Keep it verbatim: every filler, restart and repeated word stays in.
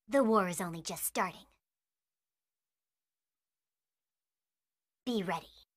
The war is only just starting. Be ready.